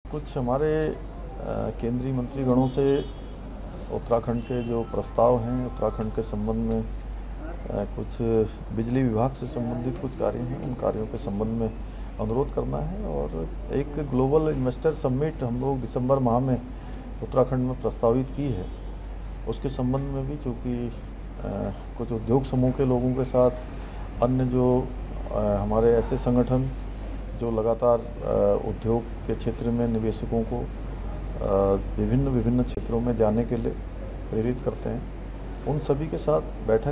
कुछ हमारे केंद्रीय मंत्रीगणों से उत्तराखंड के जो प्रस्ताव हैं, उत्तराखंड के संबंध में कुछ बिजली विभाग से संबंधित कुछ कार्य हैं, उन कार्यों के संबंध में अनुरोध करना है। और एक ग्लोबल इन्वेस्टर समिट हम लोग दिसंबर माह में उत्तराखंड में प्रस्तावित की है, उसके संबंध में भी चूँकि कुछ उद्योग समूह के लोगों के साथ अन्य जो हमारे ऐसे संगठन जो लगातार उद्योग के क्षेत्र में निवेशकों को विभिन्न क्षेत्रों में जाने के लिए प्रेरित करते हैं, उन सभी के साथ बैठक